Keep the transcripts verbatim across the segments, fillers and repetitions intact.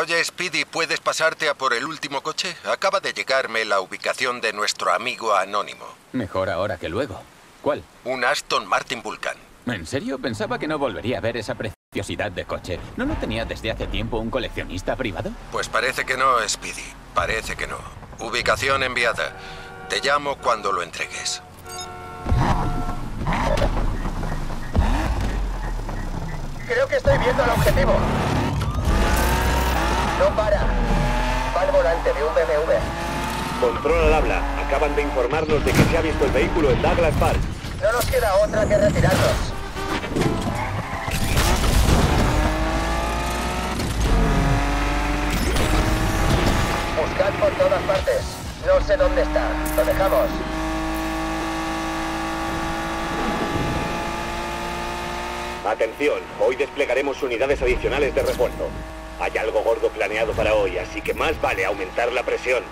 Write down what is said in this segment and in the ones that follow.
Oye, Speedy, ¿puedes pasarte a por el último coche? Acaba de llegarme la ubicación de nuestro amigo anónimo. Mejor ahora que luego. ¿Cuál? Un Aston Martin Vulcan. ¿En serio? Pensaba que no volvería a ver esa preciosidad de coche. ¿No lo tenía desde hace tiempo un coleccionista privado? Pues parece que no, Speedy. Parece que no. Ubicación enviada. Te llamo cuando lo entregues. Creo que estoy viendo el objetivo. No para. Va al volante de un B M W. Control al habla. Acaban de informarnos de que se ha visto el vehículo en Douglas Park. No nos queda otra que retirarnos. Buscad por todas partes. No sé dónde está. Lo dejamos. Atención, hoy desplegaremos unidades adicionales de refuerzo. Hay algo gordo planeado para hoy, así que más vale aumentar la presión.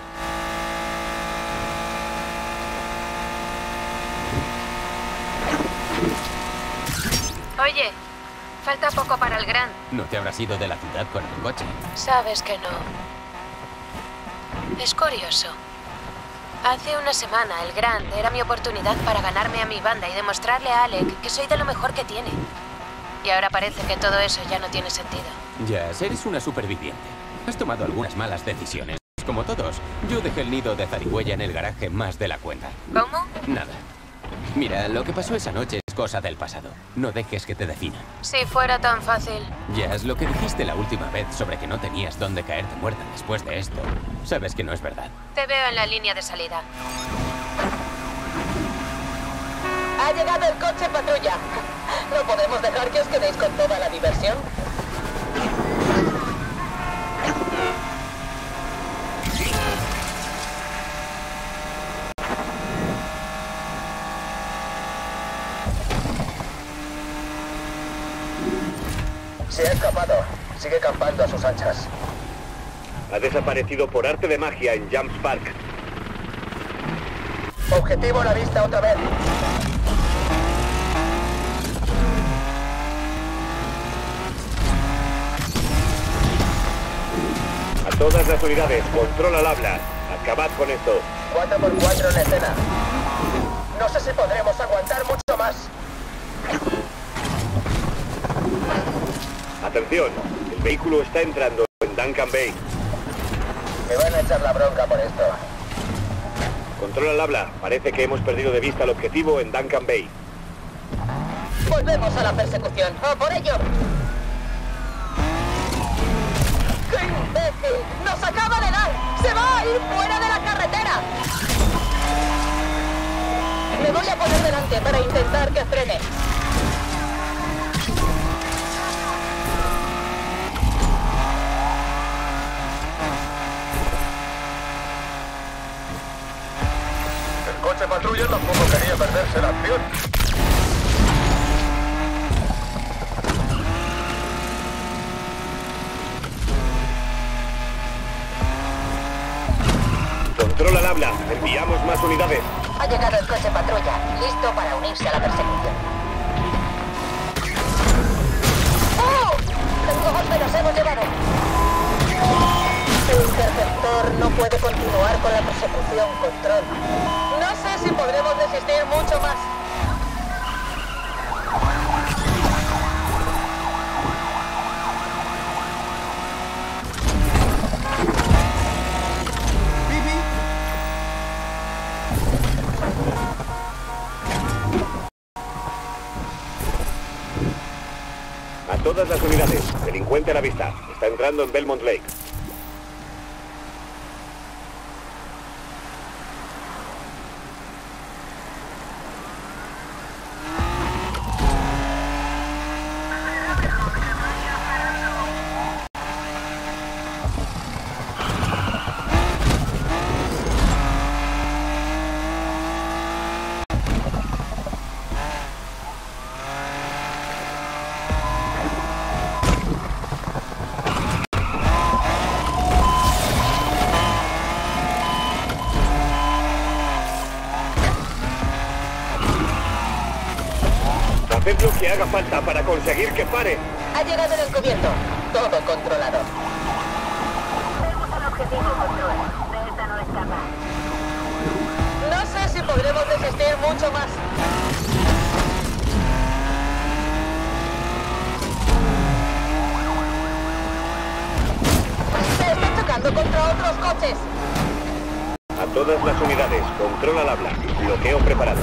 Oye, falta poco para el Grand. No te habrás ido de la ciudad con el coche. Sabes que no. Es curioso. Hace una semana el Grand era mi oportunidad para ganarme a mi banda y demostrarle a Alec que soy de lo mejor que tiene. Y ahora parece que todo eso ya no tiene sentido. Ya, eres una superviviente. Has tomado algunas malas decisiones. Como todos, yo dejé el nido de zarigüeya en el garaje más de la cuenta. ¿Cómo? Nada. Mira, lo que pasó esa noche es cosa del pasado. No dejes que te defina. Si fuera tan fácil. Ya, es lo que dijiste la última vez sobre que no tenías dónde caerte muerta después de esto. Sabes que no es verdad. Te veo en la línea de salida. Ha llegado el coche patrulla. No podemos dejar que os quedéis con toda la diversión. Se ha escapado. Sigue campando a sus anchas. Ha desaparecido por arte de magia en Jumps Park. Objetivo a la vista otra vez. A todas las unidades, control al habla. Acabad con esto. cuatro por cuatro en escena. No sé si podremos aguantar mucho más. Atención, el vehículo está entrando en Duncan Bay. Me van a echar la bronca por esto. Control al habla. Parece que hemos perdido de vista el objetivo en Duncan Bay. Volvemos a la persecución. ¡A por ello! ¡Qué imbécil! ¡Nos acaba de dar! ¡Se va a ir fuera de la carretera! Me voy a poner delante para intentar que frene. El coche patrulla tampoco quería perderse la acción. Control al habla. Enviamos más unidades. Ha llegado el coche patrulla, listo para unirse a la persecución. ¡Oh! ¡Los golpes los hemos llevado! El interceptor no puede continuar con la persecución, Control. No sé si podremos resistir mucho más. A todas las unidades. Delincuente a la vista. Está entrando en Belmont Lake. Haced lo que haga falta para conseguir que pare. Ha llegado el encubierto. Todo controlado. objetivo, Control. De esta no escapa. No sé si podremos resistir mucho más. Se está chocando contra otros coches. A todas las unidades, control al habla. Bloqueo preparado.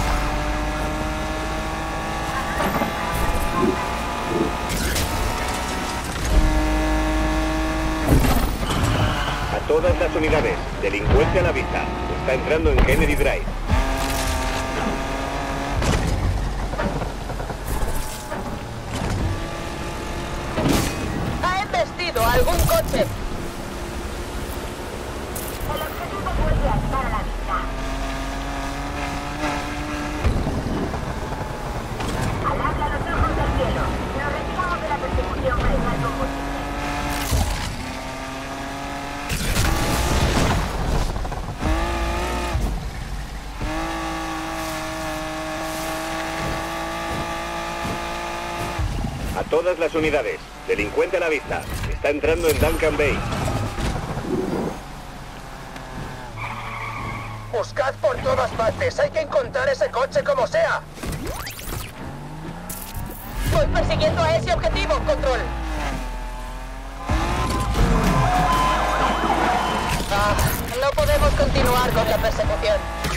A todas las unidades, delincuente a la vista. Está entrando en Kennedy Drive. Ha embestido a algún coche. El objetivo vuelve a estar a la vista. Al habla los ojos del cielo. Nos retiramos de la persecución para echar combustible. A todas las unidades, delincuente a la vista. Está entrando en Duncan Bay. Buscad por todas partes. Hay que encontrar ese coche como sea. Voy persiguiendo a ese objetivo, Control. Ah, no podemos continuar con la persecución.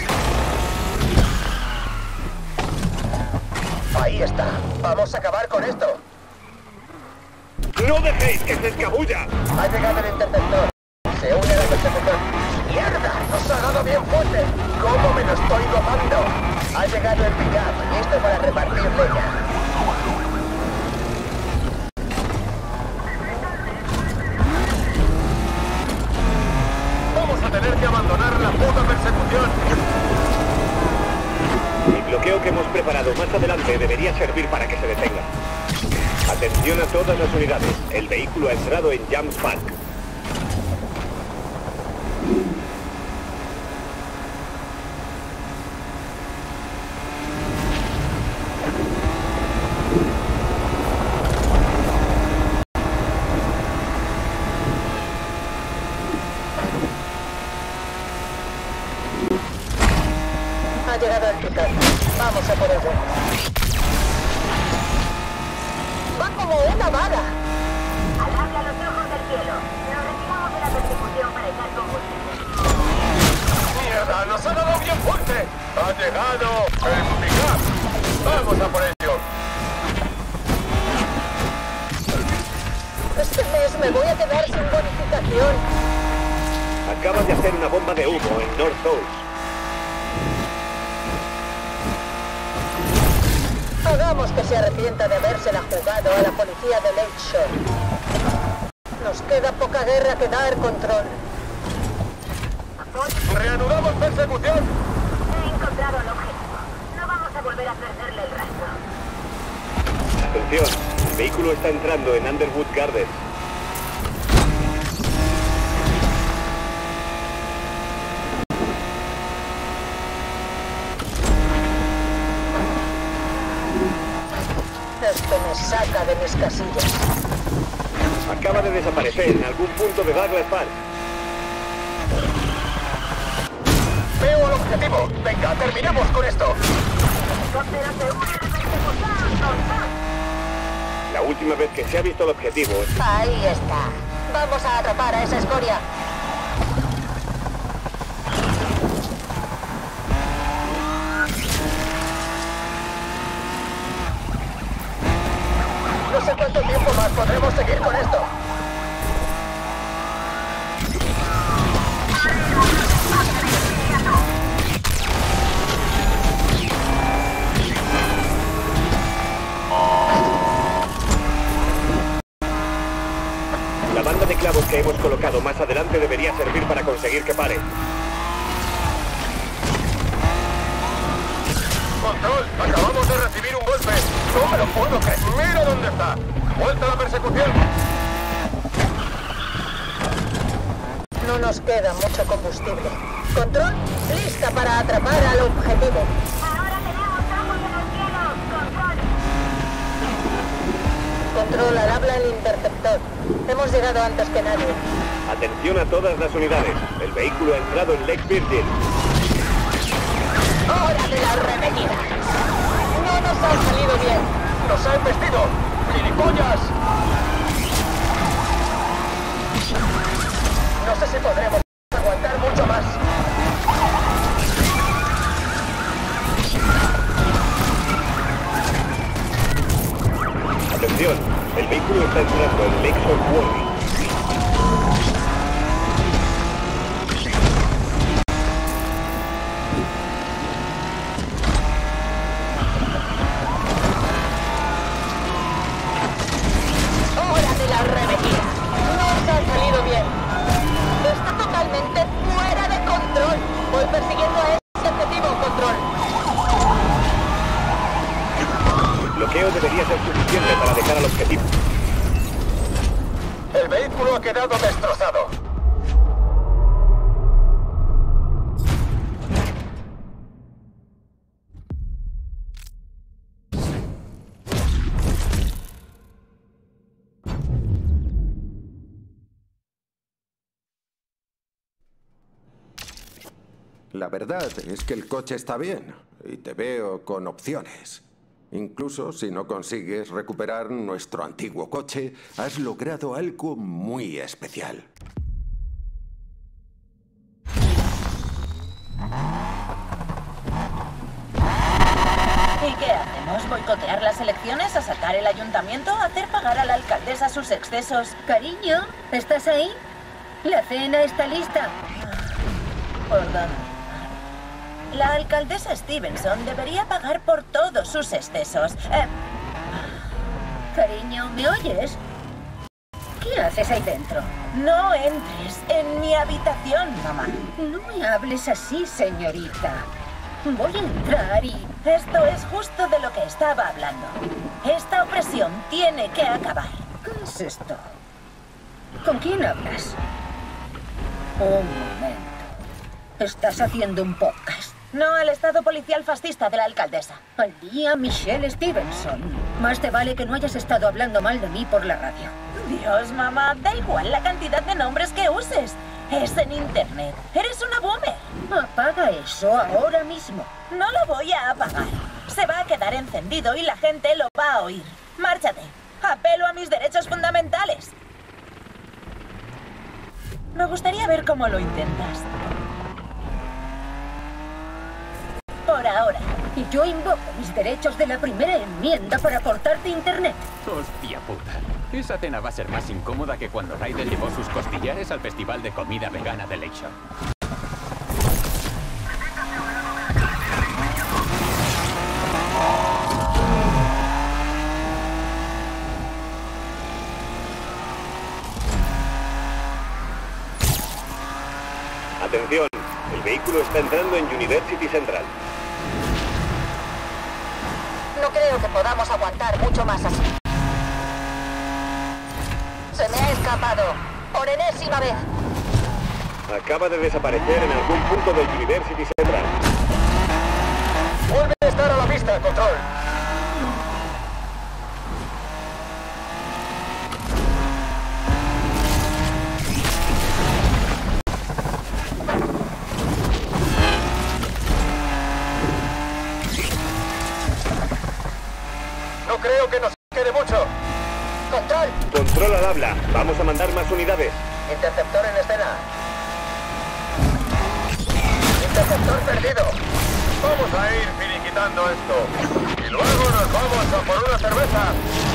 Ahí está. Vamos a acabar con esto. ¡No dejéis que se escabulla! Ha llegado el interceptor. Se une a la persecución. ¡Mierda! ¡Nos ha dado bien fuerte! ¿Cómo me lo estoy gozando? Ha llegado el pick-up, listo para repartir leña. Vamos a tener que abandonar la puta persecución. El bloqueo que hemos preparado más adelante debería servir para que se detenga. Atención a todas las unidades. El vehículo ha entrado en James Park. Ha llegado el pick-up. Vamos a por ello. Va como una bala. Al habla los ojos del cielo. Nos retiramos de la persecución para echar combustible. ¡Mierda! ¡Nos ha dado bien fuerte! ¡Ha llegado el pick-up! ¡Vamos a por ello! Este mes me voy a quedar sin bonificación. Acabas de hacer una bomba de humo en North Coast. Hagamos que se arrepienta de habérsela jugado a la policía de Lakeshore. Nos queda poca guerra que dar, Control. ¡Reanudamos persecución! He encontrado el objetivo. No vamos a volver a perderle el rastro. Atención, el vehículo está entrando en Underwood Gardens. Esto me saca de mis casillas. Acaba de desaparecer en algún punto de Douglas Park. ¡Veo el objetivo! ¡Venga, terminemos con esto! Helicóptero se une a la persecución. Control. La última vez que se ha visto el objetivo es... Ahí está. Vamos a atrapar a esa escoria. No sé cuánto tiempo más podremos seguir con esto. La banda de clavos que hemos colocado más adelante debería servir para conseguir que pare. Control, acabamos de recibir un golpe. No me lo puedo creer. Mira dónde está. Vuelta a la persecución. No nos queda mucho combustible. Control, lista para atrapar al objetivo. Ahora tenemos tráfico en el cielo. Control. Control, al habla el interceptor. Hemos llegado antes que nadie. Atención a todas las unidades. El vehículo ha entrado en Lake Virgin. ¡Hora de la revenida! No nos ha salido bien. ¡Nos han vestido! ¡Gilipollas! No sé si podremos aguantar mucho más. Atención, el vehículo está entrando en Lakeshore Quarry. ¡Hora de la revenida! No nos ha salido bien. Está totalmente fuera de control. Voy persiguiendo a ese objetivo, control. Bloqueo debería ser suficiente para dejar al objetivo. El vehículo ha quedado destrozado. La verdad es que el coche está bien y te veo con opciones. Incluso si no consigues recuperar nuestro antiguo coche, has logrado algo muy especial. ¿Y qué hacemos? ¿Boicotear las elecciones? ¿Asaltar el ayuntamiento? ¿Hacer pagar a la alcaldesa sus excesos? Cariño, ¿estás ahí? La cena está lista. Perdón. La alcaldesa Stevenson debería pagar por todos sus excesos. Eh, Cariño, ¿me oyes? ¿Qué haces ahí dentro? no entres en mi habitación, mamá. No me hables así, señorita. Voy a entrar y... Esto es justo de lo que estaba hablando. Esta opresión tiene que acabar. ¿Qué es esto? ¿Con quién hablas? Un momento. ¿Estás haciendo un podcast? No al estado policial fascista de la alcaldesa. Al día Michelle Stevenson. Más te vale que no hayas estado hablando mal de mí por la radio. Dios, mamá, da igual la cantidad de nombres que uses. Es en internet. Eres una boomer. Apaga eso ahora mismo. No lo voy a apagar. Se va a quedar encendido y la gente lo va a oír. Márchate. Apelo a mis derechos fundamentales. Me gustaría ver cómo lo intentas. Por ahora. Y yo invoco mis derechos de la primera enmienda para cortarte internet. Hostia puta. Esa cena va a ser más incómoda que cuando Ryder llevó sus costillares al festival de comida vegana de Lakeshore. Atención, el vehículo está entrando en University Central. No creo que podamos aguantar mucho más así. Se me ha escapado. Por enésima vez. Acaba de desaparecer en algún punto del University Central. Vuelve a estar a la vista, control. No creo que nos quede mucho. Control. Control al habla. Vamos a mandar más unidades. Interceptor en escena. Interceptor perdido. Vamos a ir finiquitando esto. Y luego nos vamos a por una cerveza.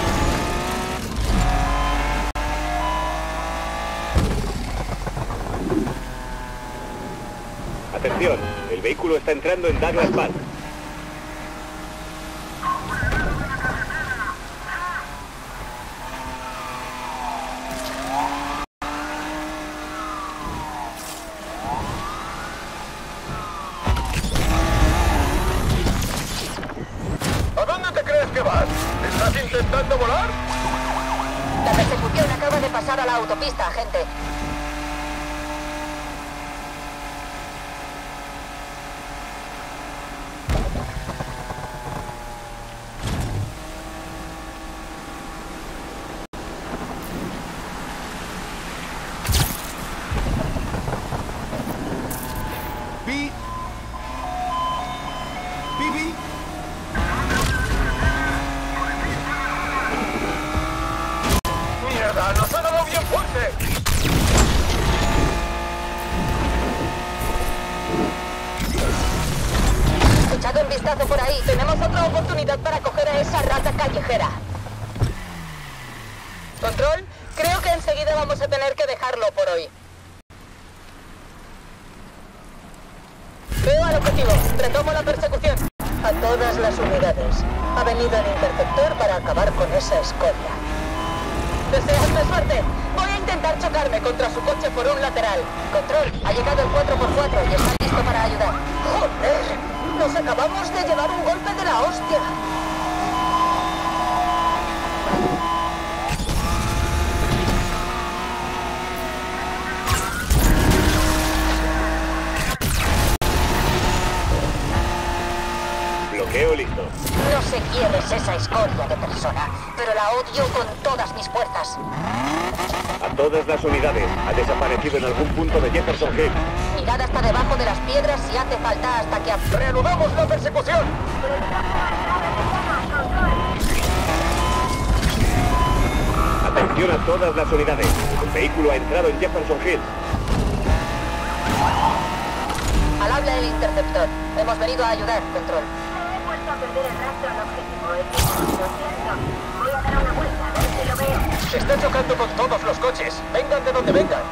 Atención, el vehículo está entrando en Douglas Park. ¿A dónde te crees que vas? ¿Estás intentando volar? La persecución acaba de pasar a la autopista, agente. vistazo por ahí. Tenemos otra oportunidad para coger a esa rata callejera. Control, creo que enseguida vamos a tener que dejarlo por hoy. Veo al objetivo. Retomo la persecución. A todas las unidades. Ha venido el interceptor para acabar con esa escoria. Deseadme suerte. Voy a intentar chocarme contra su coche por un lateral. Control, ha llegado el cuatro por cuatro y está listo para ayudar. ¡Joder! Nos acabamos de llevar un golpe de la hostia. Bloqueo listo. No sé quién es esa escoria de persona, pero la odio con todas mis fuerzas. A todas las unidades. Ha desaparecido en algún punto de Jefferson Hill. Mirad hasta debajo de las piedras si hace falta hasta que... ¡Reanudamos la persecución! Atención a todas las unidades. El vehículo ha entrado en Jefferson Hill. Al habla el interceptor. Hemos venido a ayudar, Control. He vuelto a perder el rastro al objetivo. Lo siento. Voy a dar una vuelta a ver si lo veo. Se está chocando con todos los coches. Vengan de donde vengan.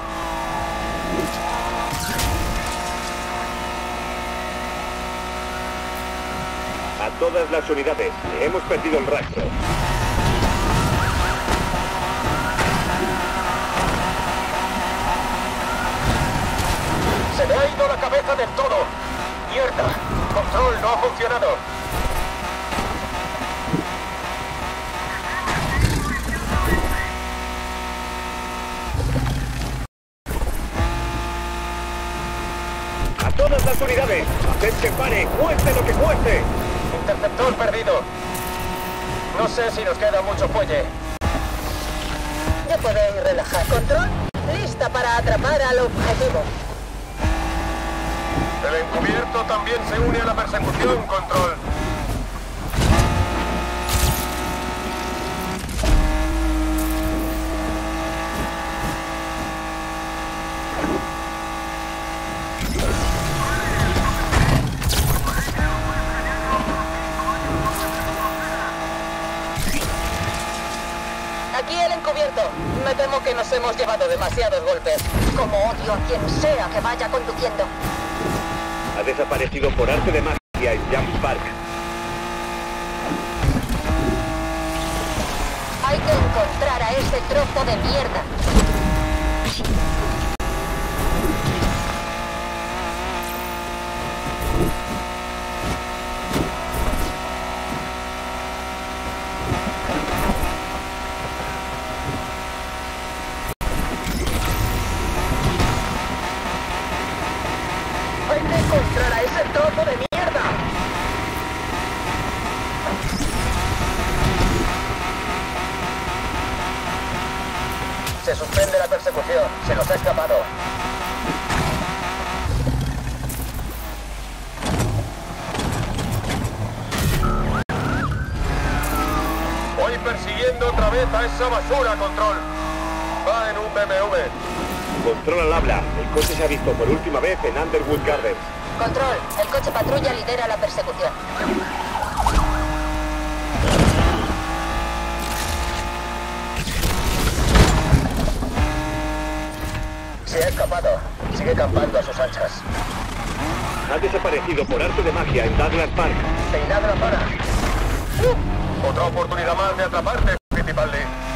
A todas las unidades. Hemos perdido el rastro. Se me ha ido la cabeza del todo. ¡Mierda! Control, no ha funcionado. A todas las unidades. Haced que pare, cueste lo que cueste. Interceptor perdido. No sé si nos queda mucho fuelle. Ya podéis relajar. Control, lista para atrapar al objetivo. El encubierto también se une a la persecución, Control. Aquí el encubierto. Me temo que nos hemos llevado demasiados golpes. Como odio a quien sea que vaya conduciendo. Ha desaparecido por arte de magia en Jump Park. Hay que encontrar a ese trozo de mierda. ¡Hay que encontrar a ese trozo de mierda! Se suspende la persecución. Se nos ha escapado. Voy persiguiendo otra vez a esa basura, Control. Va en un B M W. Control al habla. El coche se ha visto por última vez en Underwood Gardens. Control, el coche patrulla lidera la persecución. Se ha escapado. Sigue campando a sus anchas. Ha desaparecido por arte de magia en Douglas Park. Peinad la para. Uh, otra oportunidad más de atraparte, Fittipaldi.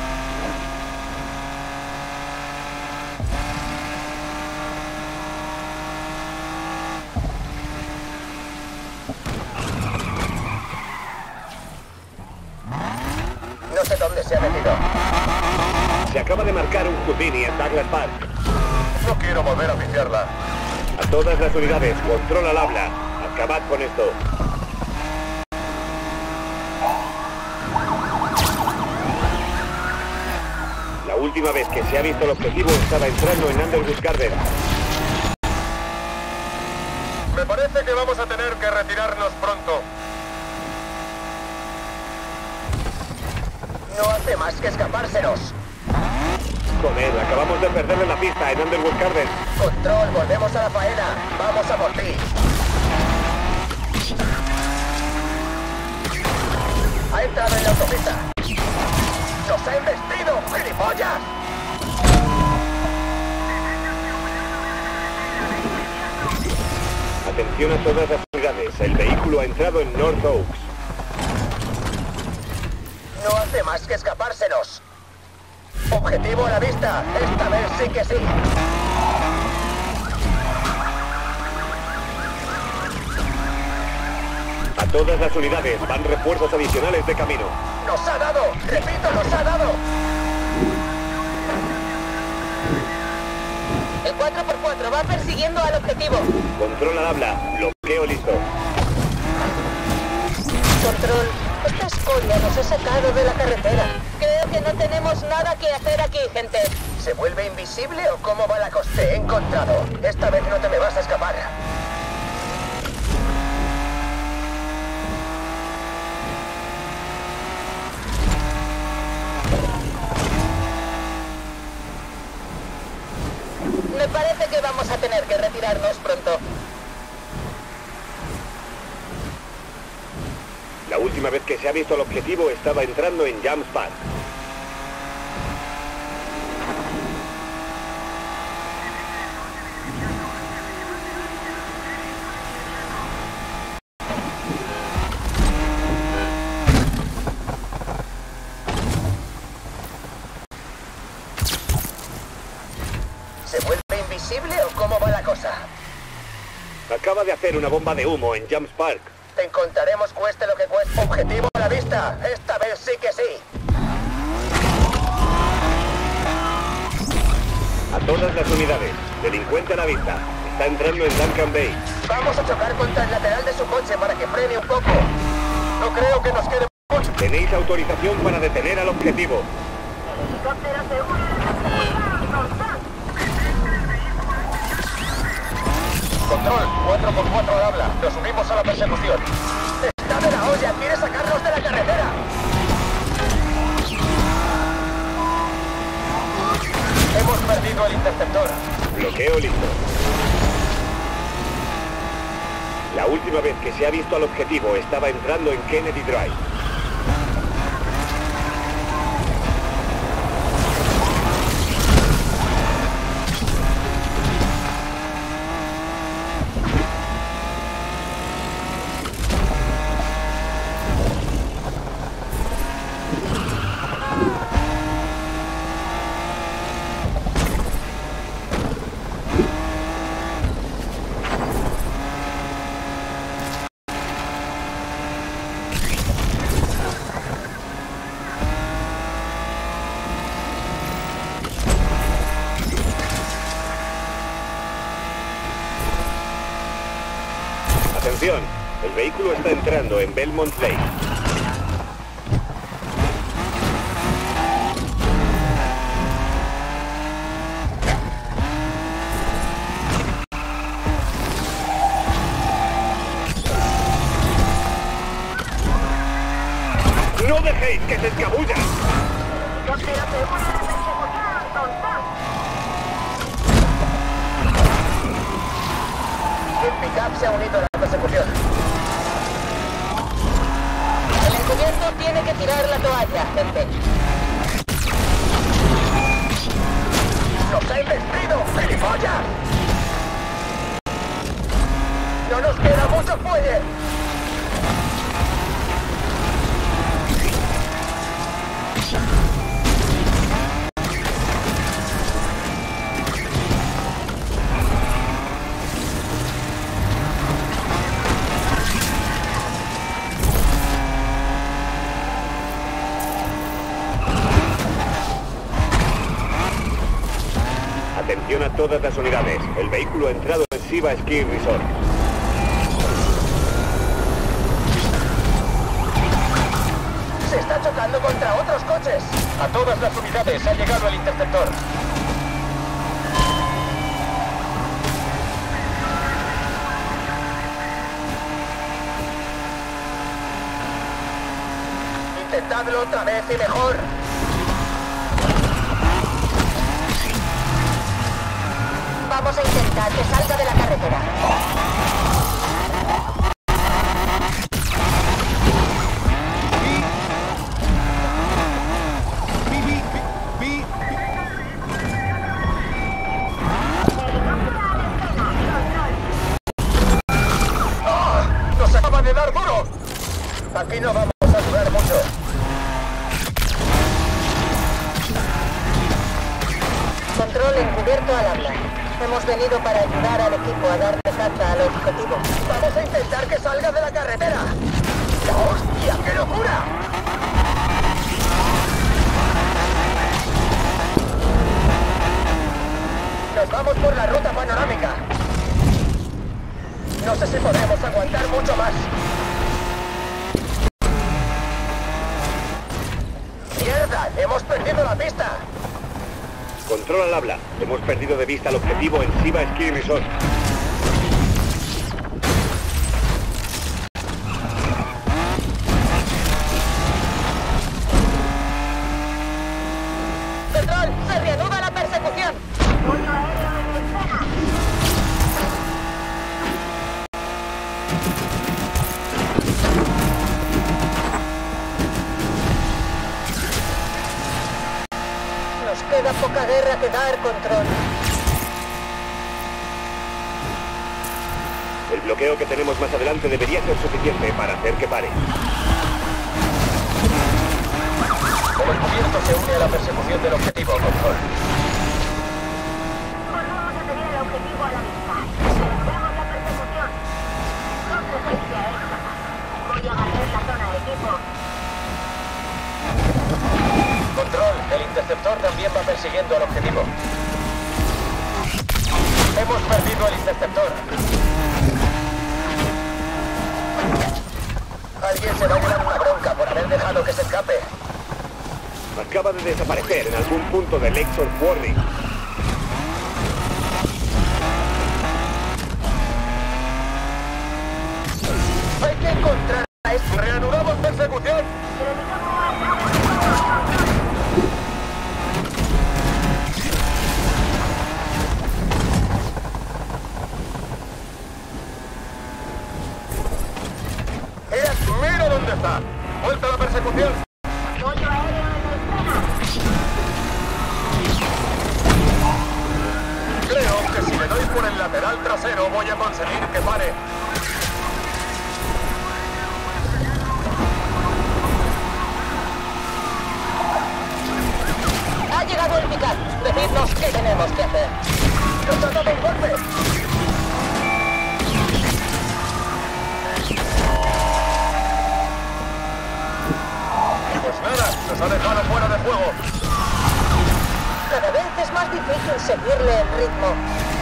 No sé dónde se ha metido. Se acaba de marcar un Houdini en Douglas Park. No quiero volver a viciarla. A todas las unidades, control al habla. Acabad con esto. La última vez que se ha visto el objetivo estaba entrando en Underwood Gardens. Me parece que vamos a tener que retirarnos pronto. No hace más que escapársenos. Joder, acabamos de perderle la pista en Underwood Gardens. Control, volvemos a la faena. Vamos a por ti. Ha entrado en la autopista. ¡Nos ha embestido, gilipollas! Atención a todas las unidades. El vehículo ha entrado en North Oaks. No hace más que escapársenos. Objetivo a la vista. Esta vez sí que sí. A todas las unidades. Van refuerzos adicionales de camino. ¡Nos ha dado! ¡Repito, nos ha dado! El cuatro por cuatro va persiguiendo al objetivo. Control al habla. Bloqueo listo. Control, esta escoria nos ha sacado de la carretera. Creo que no tenemos nada que hacer aquí, gente. ¿Se vuelve invisible o cómo va la cosa? Te he encontrado. Esta vez no te me vas a escapar. Me parece que vamos a tener que retirarnos pronto. La última vez que se ha visto al objetivo estaba entrando en James Park. ¿Se vuelve invisible o cómo va la cosa? Acaba de hacer una bomba de humo en James Park. Te encontraremos cueste lo que cueste. Objetivo a la vista. Esta vez sí que sí. A todas las unidades. Delincuente a la vista. Está entrando en Duncan Bay. Vamos a chocar contra el lateral de su coche para que frene un poco. No creo que nos quede mucho. Tenéis autorización para detener al objetivo. Helicóptero seguro. Control, cuatro por cuatro al habla. Nos unimos a la persecución. ¡Está de la olla! ¡Quiere sacarnos de la carretera! Hemos perdido el interceptor. Bloqueo listo. La última vez que se ha visto al objetivo estaba entrando en Kennedy Drive. Atención, el vehículo está entrando en Belmont Lake. ¡No dejéis que se escabullan! Helicóptero seguro de persecución. Control. El pick-up se ha unido a la persecución. El encubierto tiene que tirar la toalla, gente. ¡Nos ha investido! ¡Gilipollas! ¡No nos queda mucho fuelle! Atención a todas las unidades. El vehículo ha entrado en Siva Ski Resort. Se está chocando contra otros coches. A todas las unidades ha llegado el interceptor. Intentadlo otra vez y mejor. Vamos a intentar que salga de la carretera. descubierto al habla. Hemos venido para ayudar al equipo a darle caza al objetivo. Vamos a intentar que salga de la carretera. ¡Hostia, qué locura! Nos vamos por la ruta panorámica. No sé si podremos aguantar mucho más. ¡Mierda! ¡Hemos perdido la pista! Control al habla. Hemos perdido de vista el objetivo en Siva Ski Resort. ¡Control! ¡Se reanuda la persecución! Apoyo aéreo en escena. Nos queda poca guerra que dar, Control. El bloqueo que tenemos más adelante debería ser suficiente para hacer que pare. El encubierto se une a la persecución del objetivo, Control. Volvemos a tener el objetivo a la vista. Reanudamos la persecución. No se resistencia extra. Voy a barrer la zona, equipo. Control, el interceptor también va persiguiendo al objetivo. Hemos perdido el interceptor. Alguien se va a llevar una bronca por haber dejado que se escape. Acaba de desaparecer en algún punto del Lexor Warning. Hay que encontrar a este. ¡Reanudamos persecución! ¡Mira, mira dónde está! ¡Vuelta a la persecución! Apoyo aéreo en escena. Creo que si le doy por el lateral trasero voy a conseguir que pare. Ha llegado el pick-up. Decidnos qué tenemos que hacer. ¡Nos ha dado un golpe! Pues nada, nos ha dejado fuera de juego. Cada vez es más difícil seguirle el ritmo.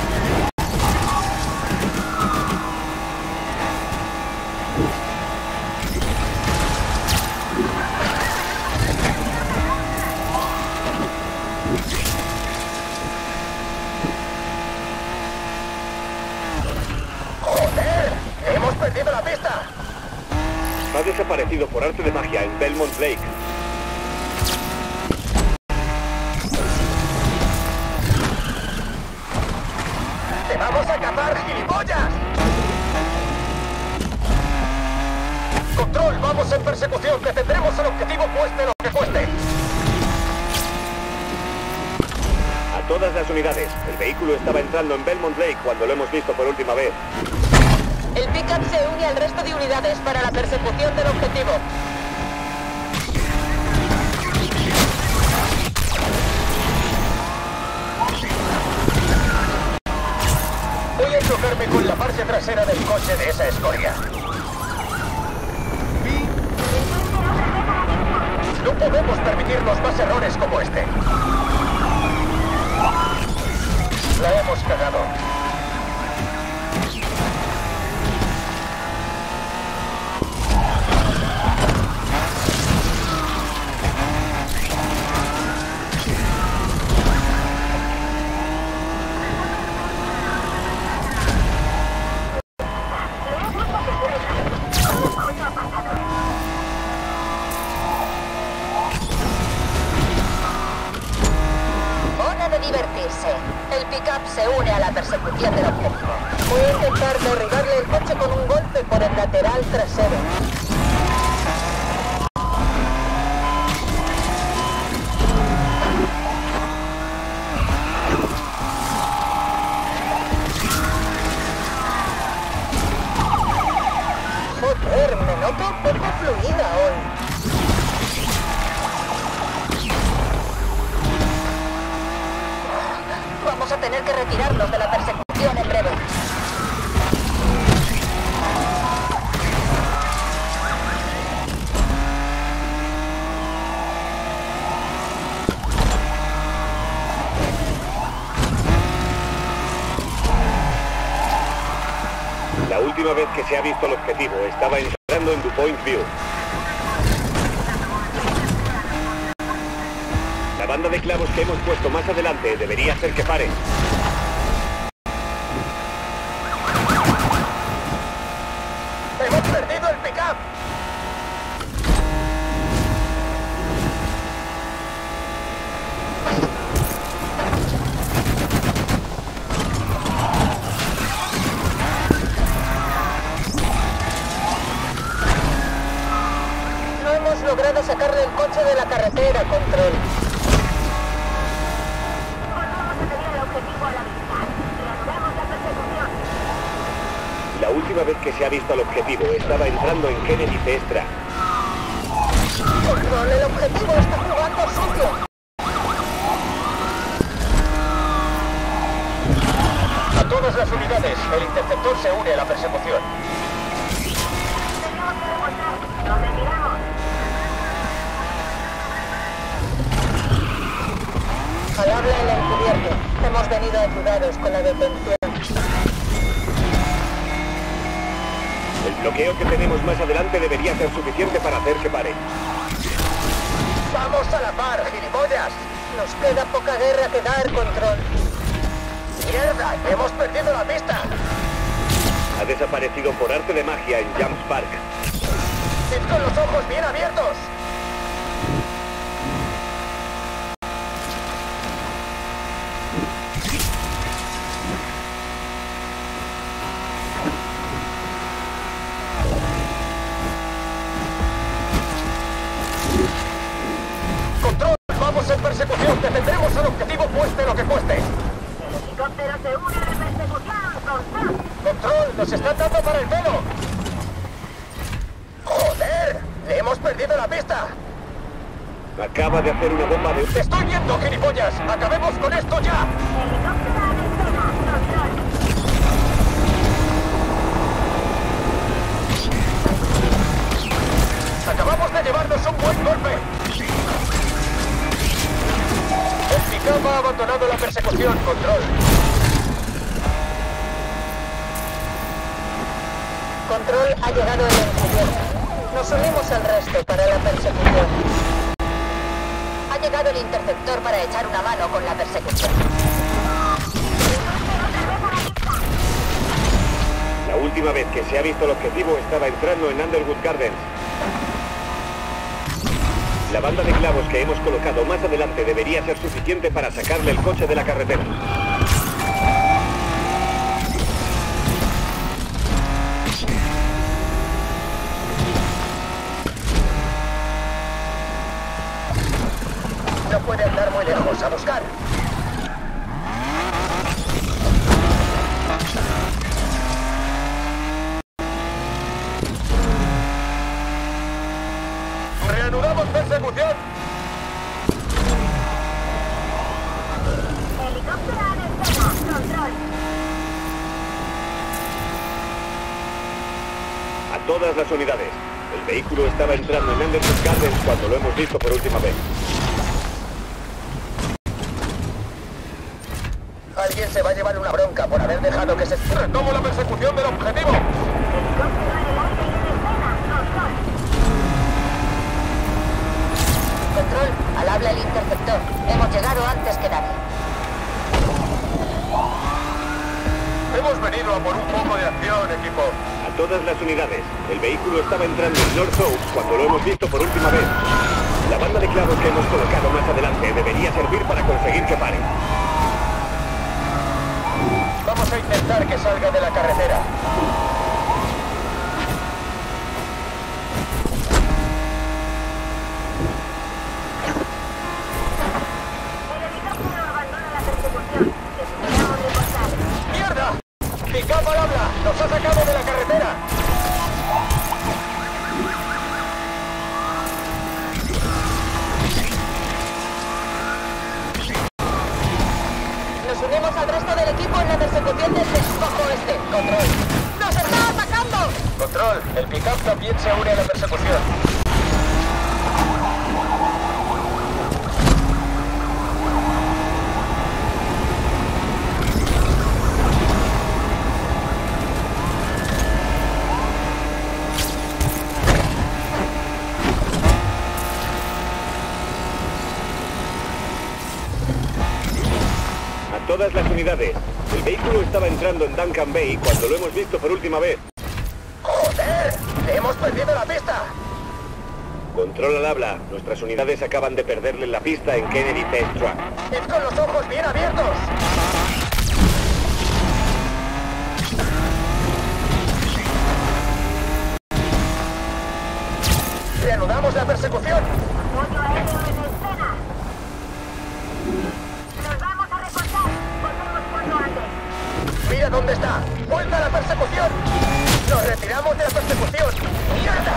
¡Joder! ¡Hemos perdido la pista! Ha desaparecido por arte de magia en Belmont Lake. ¡Te vamos a cazar, gilipollas! Control, vamos en persecución, que tendremos el objetivo cueste lo que cueste. A todas las unidades. El vehículo estaba entrando en Belmont Lake cuando lo hemos visto por última vez. El pick-up se une al resto de unidades para la persecución del objetivo. Voy a chocarme con la parte trasera del coche de esa escoria. No podemos permitirnos más errores como este. La hemos cagado. Hora de divertirse. El pick-up se une a la persecución del objetivo. Voy a intentar derribarle el coche con un golpe por el lateral trasero. Joder, me noto un poco fluida hoy. Vamos Vamos a tener que retirarnos de la persecución en breve. La última vez que se ha visto el objetivo estaba entrando en DuPont View. La banda de clavos que hemos puesto más adelante debería hacer que pare. ¡Hemos perdido el pick-up! No hemos logrado sacarle el coche de la carretera, Control. Volvemos a tener el objetivo a la vista. Reanudamos la persecución. La última vez que se ha visto al objetivo estaba entrando en Kennedy Extra. Control, el objetivo está jugando sucio. A todas las unidades, el interceptor se une a la persecución. Tenemos que demostrar. Nos retiramos. Al habla el encubierto. Hemos venido a ayudaros con la detención. El bloqueo que tenemos más adelante debería ser suficiente para hacer que pare. ¡Vamos a la par, gilipollas! Nos queda poca guerra que dar, Control. ¡Mierda! ¡Hemos perdido la pista! Ha desaparecido por arte de magia en Jumps Park. ¡Id con los ojos bien abiertos! ¡Control! ¡Vamos en persecución! ¡Detendremos al objetivo cueste lo que cueste! El helicóptero se une a la persecución. Control. ¡Control! ¡Nos están dando para el pelo! ¡Joder! ¡Le hemos perdido la pista! Acaba de hacer una bomba de... ¡Te estoy viendo, gilipollas! ¡Acabemos con esto ya! Helicóptero a la escena. Control. ¡Acabamos de llevarnos un buen golpe! El pick-up ha abandonado la persecución, Control. Control, ha llegado el encubierto. Nos unimos al resto para la persecución. Ha llegado el interceptor para echar una mano con la persecución. La última vez que se ha visto el objetivo estaba entrando en Underwood Gardens. La banda de clavos que hemos colocado más adelante debería ser suficiente para sacarle el coche de la carretera. No puede andar muy lejos. ¡A buscar! ¡Reanudamos persecución! Helicóptero a la escena. Control. A todas las unidades. El vehículo estaba entrando en Underwood Gardens cuando lo hemos visto por última vez. Alguien se va a llevar una bronca por haber dejado que se... ¡Retomo la persecución del objetivo! Helicóptero en el aire y en escena. Control. Control, al habla el interceptor. Hemos llegado antes que nadie. Hemos venido a por un poco de acción, equipo. A todas las unidades. El vehículo estaba entrando en North Oaks cuando lo hemos visto por última vez. La banda de clavos que hemos colocado más adelante debería servir para conseguir que pare. Vamos a intentar que salga de la carretera. El helicóptero abandona la persecución. Necesitamos reportar. ¡Mierda! ¡Pick-up al habla! ¡Nos ha sacado de la carretera! Nos Nos unimos al resto del equipo en la persecución desde el foco este. Control. ¡Nos está atacando! Control, el pick-up también se une a la persecución. Todas las unidades. El vehículo estaba entrando en Duncan Bay cuando lo hemos visto por última vez. ¡Joder! ¡Hemos perdido la pista! Control al habla. Nuestras unidades acaban de perderle la pista en Kennedy Test Track. ¡Id con los ojos bien abiertos! ¡Reanudamos la persecución! Apoyo aéreo en escena. Nos vamos a reportar. Volvemos cuando antes. ¡Mira dónde está! ¡Vuelta a la persecución! ¡Nos retiramos de la persecución! ¡Mierda!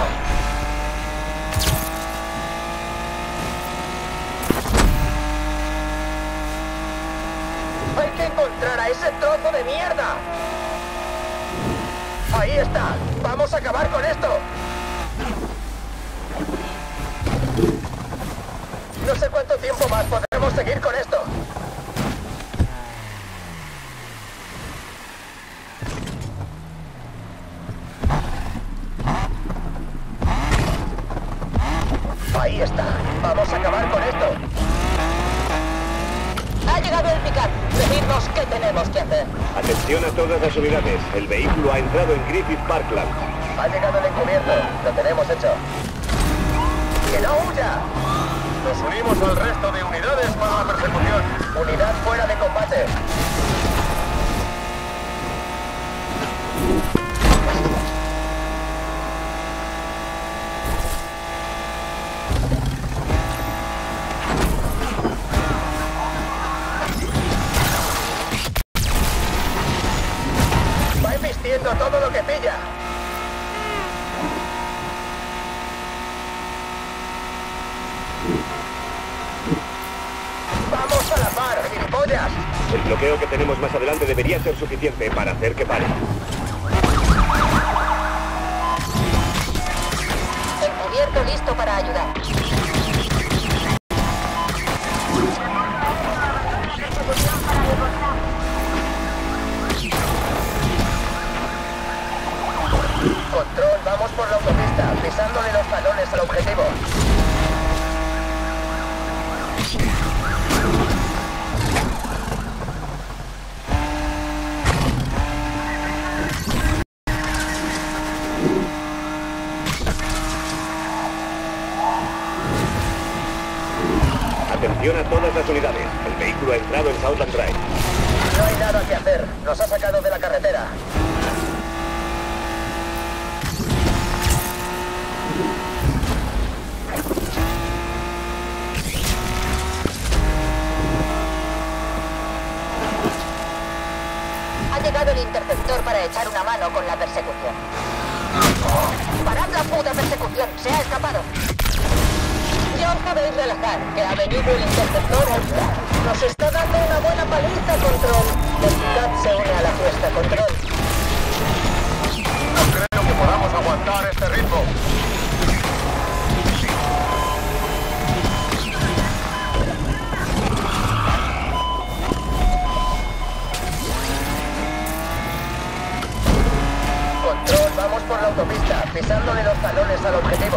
¡Hay que encontrar a ese trozo de mierda! ¡Ahí está! ¡Vamos a acabar con esto! No sé cuánto tiempo más podremos seguir con esto. Ahí está. Vamos a acabar con esto. Ha llegado el pick-up. Decidnos qué tenemos que hacer. Atención a todas las unidades. El vehículo ha entrado en Griffith Parkland. Ha llegado el encubierto. Lo tenemos hecho. ¡Que no huya! Nos unimos al resto de unidades para la persecución. Unidad fuera de combate. Va embistiendo todo lo que pilla. ¡Vamos a la par, gilipollas! El bloqueo que tenemos más adelante debería ser suficiente para hacer que pare. Encubierto listo para ayudar. Control, vamos por la autopista, pisándole los talones al objetivo. Atención a todas las unidades. El vehículo ha entrado en Southland Drive. No hay nada que hacer. Nos ha sacado de la carretera. Ha llegado el interceptor para echar una mano con la persecución. ¡Parad la puta persecución! ¡Se ha escapado! Ya os podéis relajar, que ha venido el interceptor a ayudar. Nos está dando una buena paliza, Control. El pick-up se une a la fiesta, Control. No creo que podamos aguantar este ritmo. Control, vamos por la autopista, pisándole los talones al objetivo.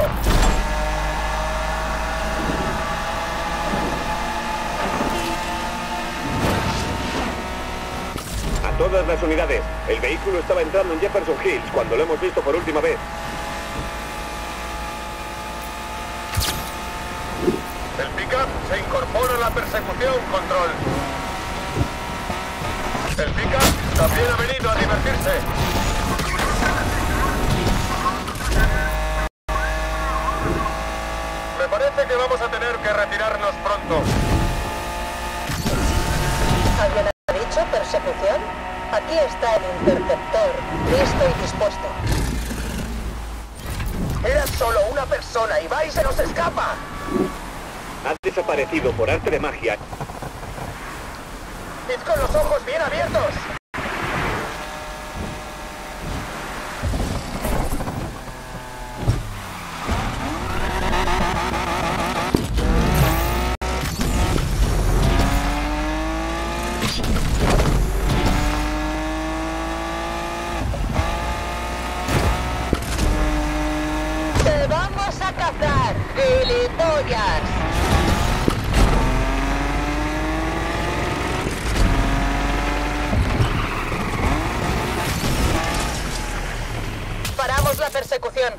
A todas las unidades. El vehículo estaba entrando en Jefferson Hills cuando lo hemos visto por última vez. El pick-up se incorpora a la persecución, Control. El pick-up también ha venido a divertirse. Me parece que vamos a tener que retirarnos pronto. ¿Alguien ha dicho persecución? Aquí está el interceptor, listo y dispuesto. Era solo una persona y va y se nos escapa. Ha desaparecido por arte de magia. ¡Id con los ojos bien abiertos! ¡Te vamos a cazar, gilipollas! Paramos la persecución.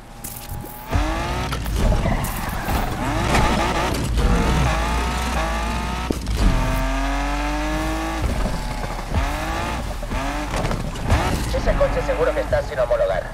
Ese coche seguro que está sin homologar.